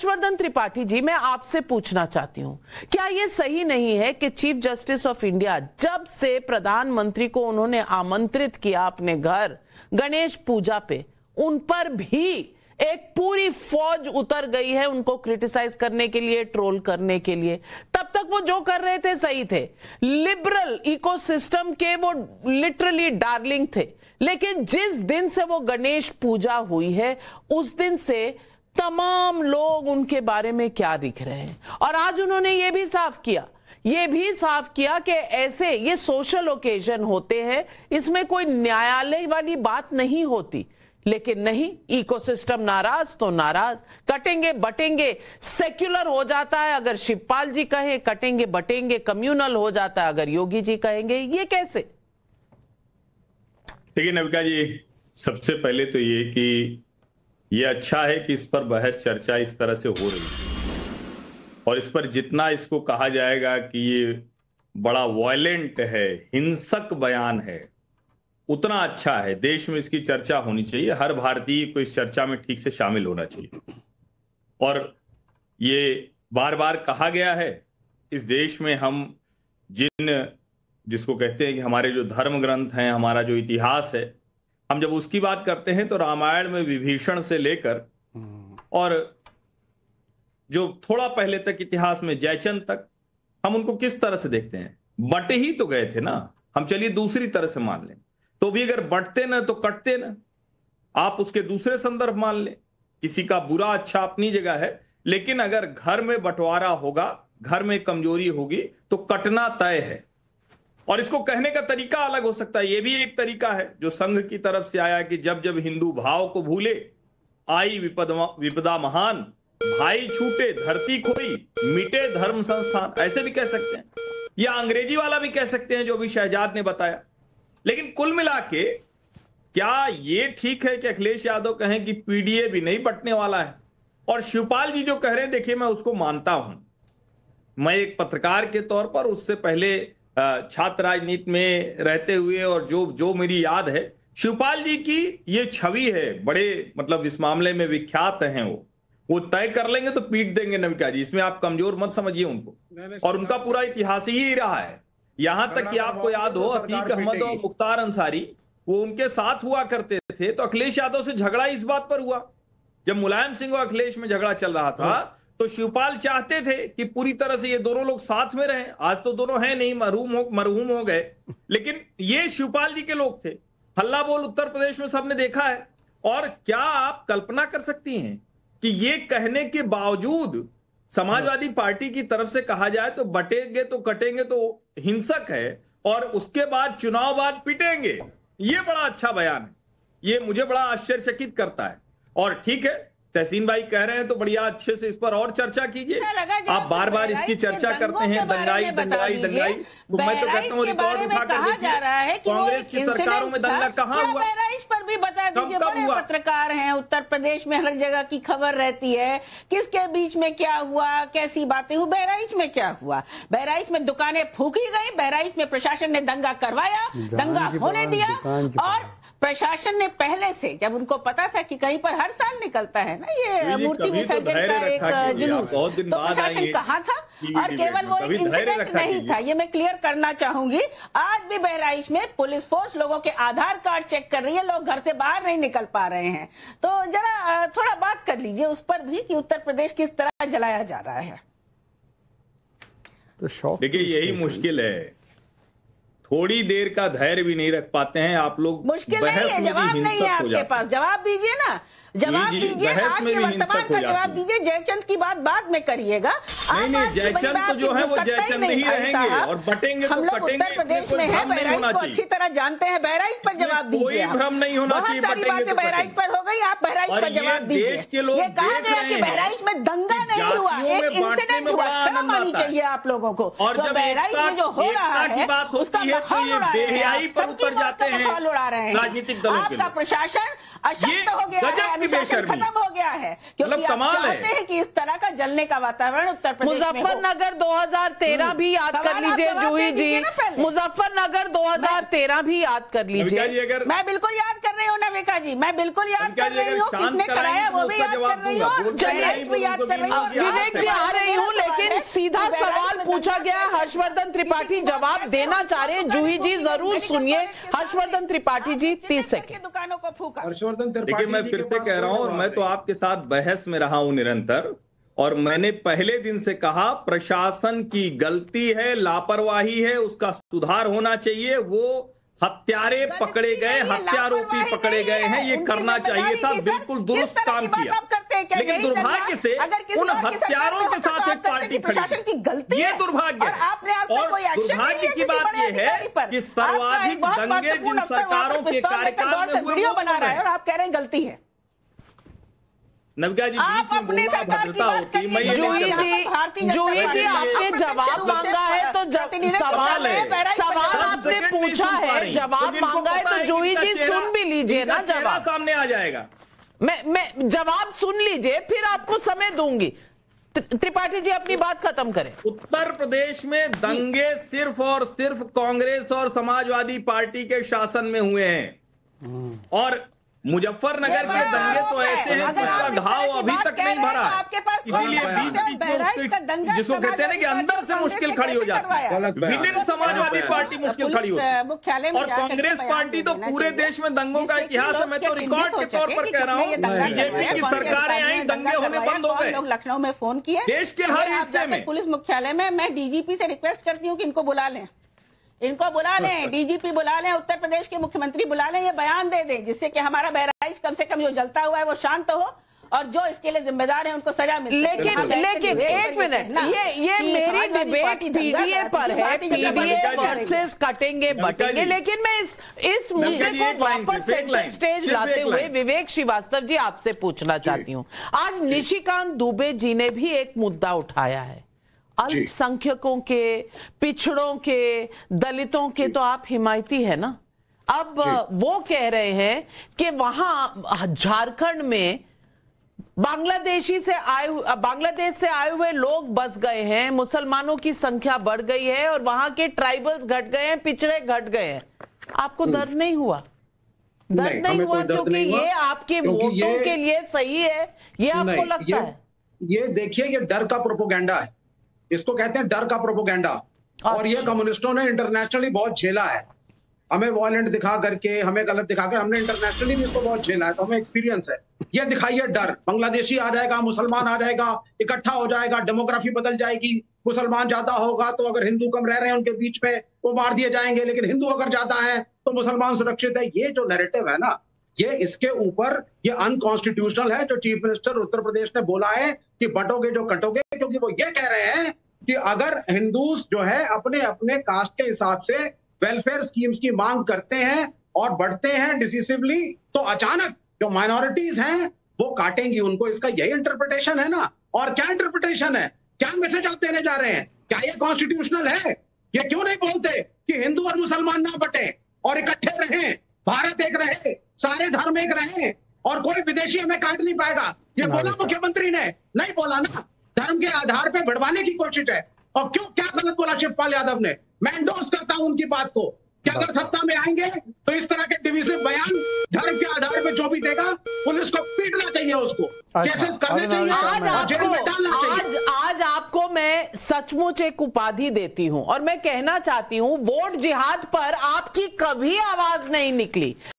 हर्षवर्धन त्रिपाठी जी, मैं आपसे पूछना चाहती हूं, क्या यह सही नहीं है कि चीफ जस्टिस ऑफ इंडिया जब से प्रधानमंत्री को उन्होंने आमंत्रित किया अपने घर गणेश पूजा पे, उन पर भी एक पूरी फौज उतर गई है उनको क्रिटिसाइज करने के लिए, ट्रोल करने के लिए? तब तक वो जो कर रहे थे सही थे, लिबरल इकोसिस्टम के वो लिटरली डार्लिंग थे, लेकिन जिस दिन से वो गणेश पूजा हुई है उस दिन से तमाम लोग उनके बारे में क्या लिख रहे हैं। और आज उन्होंने ये भी साफ किया कि ऐसे ये सोशल ओकेजन होते हैं, इसमें कोई न्यायालय वाली बात नहीं होती। लेकिन नहीं, इकोसिस्टम नाराज तो नाराज, कटेंगे बटेंगे सेक्युलर हो जाता है अगर शिवपाल जी कहें, कटेंगे बटेंगे कम्युनल हो जाता है अगर योगी जी कहेंगे। ये कैसे? देखिए नविका जी, सबसे पहले तो ये कि ये अच्छा है कि इस पर बहस चर्चा इस तरह से हो रही है, और इस पर जितना इसको कहा जाएगा कि ये बड़ा वायलेंट है, हिंसक बयान है, उतना अच्छा है। देश में इसकी चर्चा होनी चाहिए, हर भारतीय को इस चर्चा में ठीक से शामिल होना चाहिए। और ये बार बार कहा गया है, इस देश में हम जिसको कहते हैं कि हमारे जो धर्म ग्रंथ हैं, हमारा जो इतिहास है, हम जब उसकी बात करते हैं तो रामायण में विभीषण से लेकर और जो थोड़ा पहले तक इतिहास में जयचंद तक, हम उनको किस तरह से देखते हैं? बटे ही तो गए थे ना। हम चलिए दूसरी तरह से मान लें, तो भी अगर बंटते ना तो कटते ना। आप उसके दूसरे संदर्भ मान लें, किसी का बुरा अच्छा अपनी जगह है, लेकिन अगर घर में बंटवारा होगा, घर में कमजोरी होगी तो कटना तय है। और इसको कहने का तरीका अलग हो सकता है। यह भी एक तरीका है जो संघ की तरफ से आया कि जब जब हिंदू भाव को भूले, आई विपदा महान, भाई छूटे धरती खोई, मिटे धर्म संस्थान, ऐसे भी कह सकते हैं, या अंग्रेजी वाला भी कह सकते हैं जो अभी शहजाद ने बताया। लेकिन कुल मिला के क्या ये ठीक है कि अखिलेश यादव कहें कि पीडीए भी नहीं बंटने वाला है? और शिवपाल जी जो कह रहे हैं, देखिए मैं उसको मानता हूं। मैं एक पत्रकार के तौर पर, उससे पहले छात्र राजनीति में रहते हुए, और जो मेरी याद है, शिवपाल जी की ये छवि है, बड़े मतलब इस मामले में विख्यात हैं। वो तय कर लेंगे तो पीट देंगे नविका जी, इसमें आप कमजोर मत समझिए उनको। और उनका पूरा इतिहास ही रहा है। यहां तक कि आपको याद हो, अतीक अहमद और मुख्तार अंसारी वो उनके साथ हुआ करते थे, तो अखिलेश यादव से झगड़ा इस बात पर हुआ। जब मुलायम सिंह और अखिलेश में झगड़ा चल रहा था तो शिवपाल चाहते थे कि पूरी तरह से ये दोनों लोग साथ में रहें। आज तो दोनों हैं नहीं, मरहूम हो गए, लेकिन ये शिवपाल जी के लोग थे। हल्ला बोल उत्तर प्रदेश में सबने देखा है। और क्या आप कल्पना कर सकती हैं कि ये कहने के बावजूद समाजवादी पार्टी की तरफ से कहा जाए तो बटेंगे तो कटेंगे तो हिंसक है, और उसके बाद चुनाव बाद पिटेंगे? ये बड़ा अच्छा बयान है, ये मुझे बड़ा आश्चर्यचकित करता है। और ठीक है, तहसीन भाई कह रहे हैं तो बढ़िया, अच्छे से इस पर और चर्चा कीजिए। आप बार बार इसकी चर्चा करते हैं, दंगाई दंगाई दंगाई, तो मैं तो कहता हूँ रिकॉर्ड उठाकर देखिए, कांग्रेस की सरकारों में दंगा कहाँ हुआ? बहराइच पर भी बता दीजिए, बड़े पत्रकार हैं उत्तर प्रदेश में, हर जगह की खबर रहती है, किसके बीच में क्या हुआ, कैसी बातें हुई। बहराइच में क्या हुआ? बहराइच में दुकानें फूकी गई, बहराइच में प्रशासन ने दंगा करवाया, दंगा होने दिया। और प्रशासन ने पहले से, जब उनको पता था कि कहीं पर हर साल निकलता है ना ये मूर्ति विसर्जन का एक जुलूस, तो प्रशासन कहाँ था? और केवल वो एक इंसिडेंट नहीं था, ये मैं क्लियर करना चाहूंगी। आज भी बहराइच में पुलिस फोर्स लोगों के आधार कार्ड चेक कर रही है, लोग घर से बाहर नहीं निकल पा रहे हैं। तो जरा थोड़ा बात कर लीजिए उस पर भी कि उत्तर प्रदेश किस तरह जलाया जा रहा है। तो देखिए यही मुश्किल है, थोड़ी देर का धैर्य भी नहीं रख पाते हैं आप लोग। मुश्किल नहीं है, जवाब नहीं है आपके पास, जवाब दीजिए ना, जवाब दीजिए। आज के वर्तमान का जवाब दीजिए। जयचंद की बात बाद में करिएगा। नहीं, जयचंद तो जो है वो जयचंद ही रहेंगे, और बटेंगे तो कटेंगे। उत्तर प्रदेश में है, बहराइच को अच्छी तरह जानते हैं, बहराइच पर जवाब दीजिए। कोई भ्रम नहीं होना चाहिए। बहुत सारी बातें बहराइच पर हो गई, आप बहराइच पर जवाब दीजिए। ये कहा गया कि बहराइच में दंगा नहीं हुआ, एक इंसिडेंट हुआ, शर्म आनी चाहिए आप लोगों को। और जब बहराइच में जो हो रहा है उसका मखौल उड़ा रहे हैं, सबकी बात का मखौल उड़ा रहे हैं। राजनीतिक दलों के आपका प्रशासन अशक्त हो गया है, अनुशासन खत्म हो गया है, क्योंकि आप चाहते हैं कि इस तरह का जलने का वातावरण उत्तर प्रदेश में हो। मुजफ्फरनगर 2013 भी याद कर लीजिए जूही जी, मुजफ्फरनगर 2013 भी याद कर लीजिए। मैं बिल्कुल याद कर रही हूँ नविका जी, मैं बिल्कुल याद कर रही हूँ, किसने कराया वो भी याद कर रही हूँ, चलिए विवेक जी आ रही हूँ, लेकिन सीधा सवाल पूछा गया, हर्षवर्धन त्रिपाठी जवाब देना चाह रहे हैं। जूही जी जरूर सुनिए, हर्षवर्धन त्रिपाठी जी 30 सेकंड। दुकानों को फूका। हर्षवर्धन त्रिपाठी, देखिए मैं फिर से कह रहा हूं, और मैं तो आपके साथ बहस में रहा हूं निरंतर, और मैंने पहले दिन से कहा प्रशासन की गलती है, लापरवाही है, उसका सुधार होना चाहिए। वो हत्यारे पकड़े गए, हत्यारोपी पकड़े गए हैं, ये करना चाहिए था, बिल्कुल दुरुस्त काम किया। लेकिन दुर्भाग्य से उन हत्यारों के साथ एक पार्टी खड़ी, ये दुर्भाग्य है। और दुर्भाग्य की बात यह है कि सर्वाधिक दंगे जिन सरकारों के कार्यकाल में हुए, वीडियो बना रहा है और आप कह रहे हैं गलती है। नविका जी, बीच में बोलना भद्रता होती। मैं जूही जी आपने जवाब मांगा है तो सवाल आपने पूछा है, जवाब मांगा है तो जूही जी सुन भी लीजिए ना, जवाब सामने आ जाएगा। मैं जवाब सुन लीजिए, फिर आपको समय दूंगी। त्रिपाठी जी अपनी बात खत्म करें। उत्तर प्रदेश में दंगे सिर्फ और सिर्फ कांग्रेस और समाजवादी पार्टी के शासन में हुए हैं, और मुजफ्फरनगर के दंगे तो ऐसे हैं जिसका घाव अभी तक नहीं भरा, इसीलिए बीच में जिसको कहते हैं ना कि अंदर से मुश्किल खड़ी हो जाती है, विभिन्न समाजवादी पार्टी मुश्किल खड़ी होती है, और कांग्रेस पार्टी तो पूरे देश में दंगों का इतिहास है। मैं तो रिकॉर्ड के तौर पर कह रहा हूँ, बीजेपी की सरकारें आई, दंगे होने बंद हो गए। लोग लखनऊ में फोन किए, देश के हर हिस्से में। पुलिस मुख्यालय में मैं डीजीपी से रिक्वेस्ट करती हूँ कि इनको बुला लें, इनको बुला लें, डीजीपी बुला लें, उत्तर प्रदेश के मुख्यमंत्री बुला लें, ये बयान दे दें जिससे कि हमारा बहराइच कम से कम जो जलता हुआ है वो शांत हो, और जो इसके लिए जिम्मेदार है उनको सजा मिले। लेकिन एक मिनट, ये मेरी डिबेट पीडीए पर है, पीडीए वर्सेस कटेंगे बटेंगे, लेकिन मैं इस मुद्दे को वापस सेंटर स्टेज लाते हुए विवेक श्रीवास्तव जी आपसे पूछना चाहती हूँ। आज निशिकांत दुबे जी ने भी एक मुद्दा उठाया है, अल्पसंख्यकों के, पिछड़ों के, दलितों के तो आप हिमायती है ना। अब वो कह रहे हैं कि वहां झारखंड में बांग्लादेश से आए हुए लोग बस गए हैं, मुसलमानों की संख्या बढ़ गई है, और वहां के ट्राइबल्स घट गए हैं, पिछड़े घट गए हैं। आपको दर्द नहीं हुआ? दर्द नहीं हुआ क्योंकि ये आपके वोटों के लिए सही है, ये आपको लगता है? ये देखिए, ये डर का प्रोपोगेंडा है, इसको कहते हैं डर का प्रोपोगेंडा। और ये कम्युनिस्टों ने इंटरनेशनली बहुत झेला है, हमें वॉयलेंट दिखा करके, हमें गलत दिखाकर, हमने इंटरनेशनली भी इसको बहुत झेला है, तो हमें एक्सपीरियंस है। ये दिखाइए डर, बांग्लादेशी आ जाएगा, मुसलमान आ जाएगा, इकट्ठा हो जाएगा, डेमोग्राफी बदल जाएगी, मुसलमान ज्यादा होगा तो अगर हिंदू कम रह रहे हैं उनके बीच में वो मार दिए जाएंगे, लेकिन हिंदू अगर ज्यादा है तो मुसलमान सुरक्षित है। ये जो नैरेटिव है ना, ये इसके ऊपर ये अनकॉन्स्टिट्यूशनल है जो चीफ मिनिस्टर उत्तर प्रदेश ने बोला है कि बटोगे जो कटोगे, क्योंकि वो ये कह रहे हैं कि अगर हिंदूज जो है अपने अपने कास्ट के हिसाब से वेलफेयर स्कीम्स की मांग करते हैं और बढ़ते हैं डिसिसिवली, तो अचानक जो माइनॉरिटीज हैं वो काटेंगी उनको। इसका यही इंटरप्रिटेशन है ना। और क्या इंटरप्रिटेशन है, क्या मैसेज आप देने जा रहे हैं? क्या ये कॉन्स्टिट्यूशनल है? ये क्यों नहीं बोलते कि हिंदू और मुसलमान ना बटे और इकट्ठे रहें, भारत एक रहे, सारे धर्म एक रहे, और कोई विदेशी हमें काट नहीं पाएगा? ये बोला मुख्यमंत्री ने? नहीं बोला ना। धर्म के आधार पे बढ़वाने की कोशिश है। और क्यों, क्या गलत बोला शिवपाल यादव ने? मैं एंडोर्स करता हूं उनकी बात को कि अगर सत्ता में आएंगे तो इस तरह के डिविजिव बयान धर्म के आधार पे जो भी देगा पुलिस को पीटना चाहिए, उसको केसेस करने चाहिए, जेल में डालना चाहिए। आज आपको मैं सचमुच एक उपाधि देती हूं और मैं कहना चाहती हूं, वोट जिहाद पर आपकी कभी आवाज नहीं निकली।